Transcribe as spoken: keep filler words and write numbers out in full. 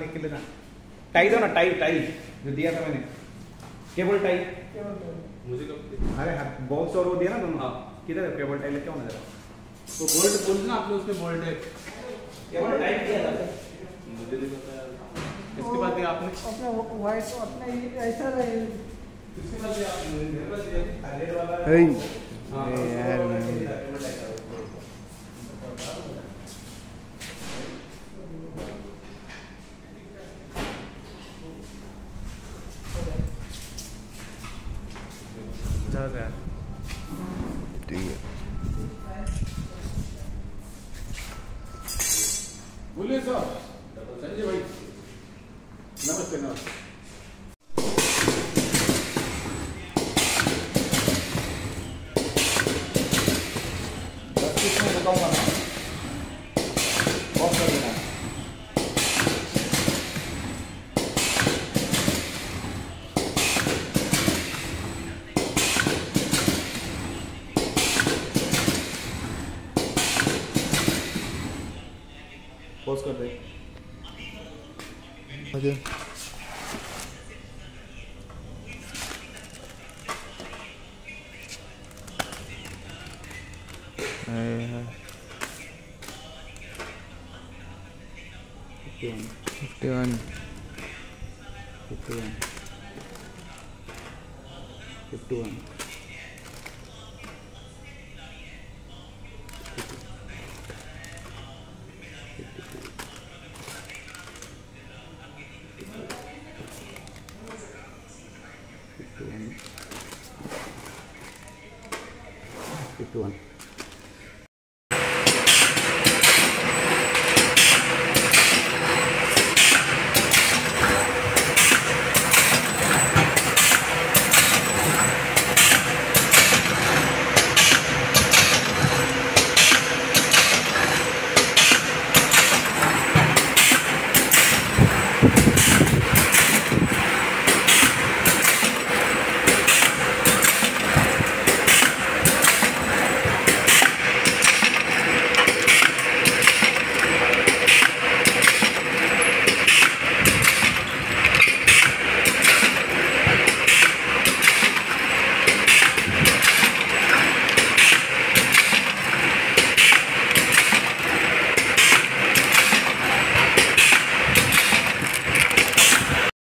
लिख के देना। टाई दो ना, टाई टाई जो दिया था मैंने, केबल टाई। मुझे कब? अरे हाँ बॉक्स और वो दिया ना दोनों। हाँ किधर है केबल टाई? लेके आओ ना जरा। तो बोल्ट बोल ना आपने, उसमें बोल्ट है। केबल टाई किया था मुझे नहीं पता यार। इसके बाद दिया आपने अपना वाइट अपना ये ऐसा रहे। इसके बाद दिया आपने मेरे पास दिया रेड वाला। हाँ यार ठीक है। बोलिए सर। संजय भाई नमस्ते नमस्ते। बस किसमें बताऊंगा ना, बहुत कर देना। पॉज कर दे। Okay fifty one fifty one fifty one fifty one